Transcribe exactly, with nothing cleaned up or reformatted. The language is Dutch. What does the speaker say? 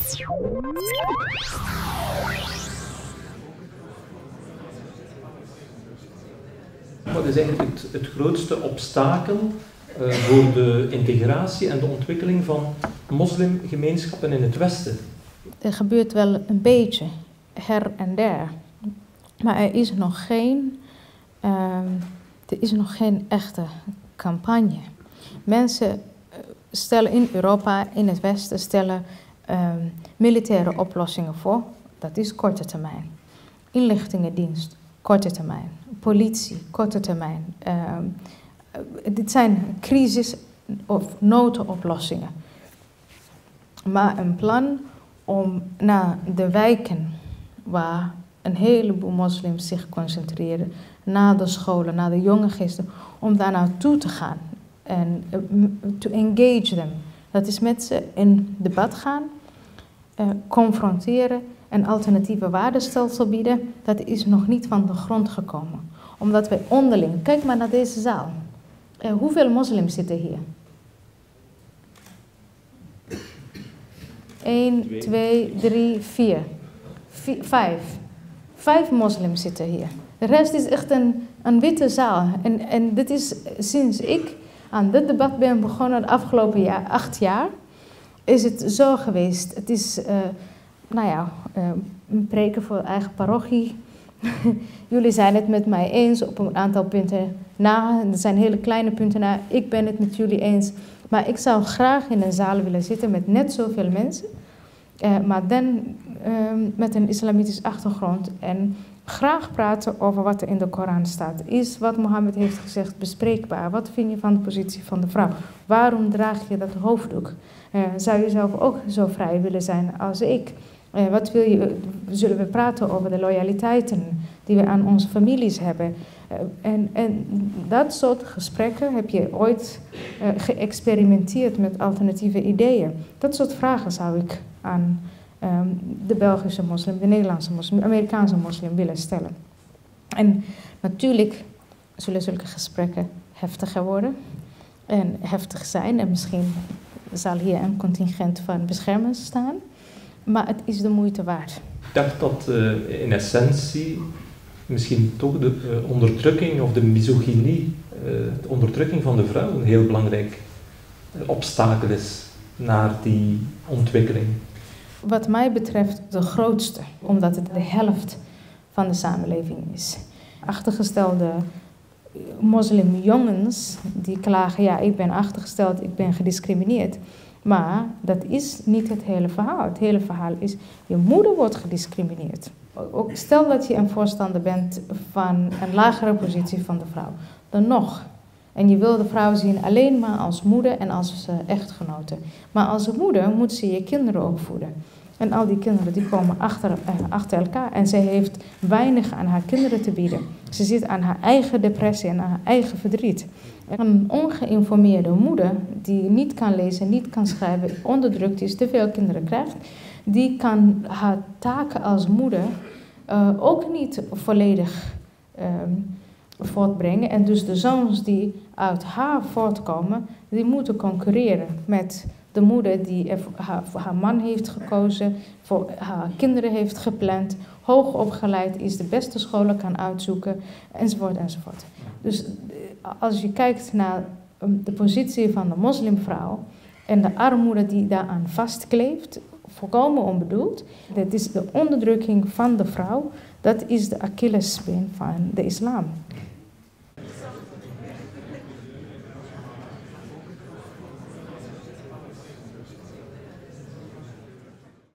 Wat is eigenlijk het, het grootste obstakel uh, voor de integratie en de ontwikkeling van moslimgemeenschappen in het Westen? Er gebeurt wel een beetje, her en der. Maar er is nog geen, uh, er is nog geen echte campagne. Mensen stellen in Europa, in het Westen, stellen uh, militaire oplossingen voor. Dat is korte termijn. Inlichtingendienst, korte termijn. Politie, korte termijn. Uh, dit zijn crisis- of noodoplossingen. Maar een plan om naar de wijken waar een heleboel moslims zich concentreren, naar de scholen, naar de jonge geesten, om daar naartoe te gaan en to engage them. Dat is met ze in debat gaan, uh, confronteren en alternatieve waardestelsel bieden. Dat is nog niet van de grond gekomen. Omdat wij onderling, kijk maar naar deze zaal. Uh, hoeveel moslims zitten hier? Eén, twee, drie, vier. vier. Vijf. Vijf moslims zitten hier. De rest is echt een, een witte zaal. En, en dit is sinds ik aan dit debat ben begonnen, de afgelopen jaar, acht jaar, is het zo geweest. Het is, uh, nou ja, uh, een preken voor eigen parochie. Jullie zijn het met mij eens op een aantal punten na. Er zijn hele kleine punten na. Ik ben het met jullie eens. Maar ik zou graag in een zaal willen zitten met net zoveel mensen. Uh, maar dan uh, met een islamitisch achtergrond. En graag praten over wat er in de Koran staat. Is wat Mohammed heeft gezegd bespreekbaar? Wat vind je van de positie van de vrouw? Waarom draag je dat hoofddoek? Uh, zou je zelf ook zo vrij willen zijn als ik? Uh, wat wil je, zullen we praten over de loyaliteiten die we aan onze families hebben? Uh, en, en dat soort gesprekken heb je ooit uh, geëxperimenteerd met alternatieve ideeën. Dat soort vragen zou ik aan um, de Belgische moslim, de Nederlandse moslim, de Amerikaanse moslim willen stellen. En natuurlijk zullen zulke gesprekken heftiger worden en heftig zijn. En misschien zal hier een contingent van beschermers staan. Maar het is de moeite waard. Ik dacht dat uh, in essentie misschien toch de uh, onderdrukking of de misogynie, uh, de onderdrukking van de vrouw een heel belangrijk uh, obstakel is naar die ontwikkeling. Wat mij betreft de grootste, omdat het de helft van de samenleving is. Achtergestelde moslimjongens die klagen, ja, ik ben achtergesteld, ik ben gediscrimineerd. Maar dat is niet het hele verhaal. Het hele verhaal is, je moeder wordt gediscrimineerd. Ook stel dat je een voorstander bent van een lagere positie van de vrouw. Dan nog. En je wil de vrouw zien alleen maar als moeder en als uh, echtgenote. Maar als moeder moet ze je kinderen opvoeden. En al die kinderen die komen achter, uh, achter elkaar. En zij heeft weinig aan haar kinderen te bieden. Ze zit aan haar eigen depressie en aan haar eigen verdriet. Een ongeïnformeerde moeder die niet kan lezen, niet kan schrijven, onderdrukt is, te veel kinderen krijgt, die kan haar taken als moeder uh, ook niet volledig uh, voortbrengen. En dus de zoons die uit haar voortkomen, die moeten concurreren met de moeder die haar, voor haar man heeft gekozen, voor haar kinderen heeft gepland, hoog opgeleid is, de beste scholen kan uitzoeken, enzovoort, enzovoort. Dus als je kijkt naar de positie van de moslimvrouw en de armoede die daaraan vastkleeft, volkomen onbedoeld, dat is de onderdrukking van de vrouw, dat is de Achillesbeen van de islam.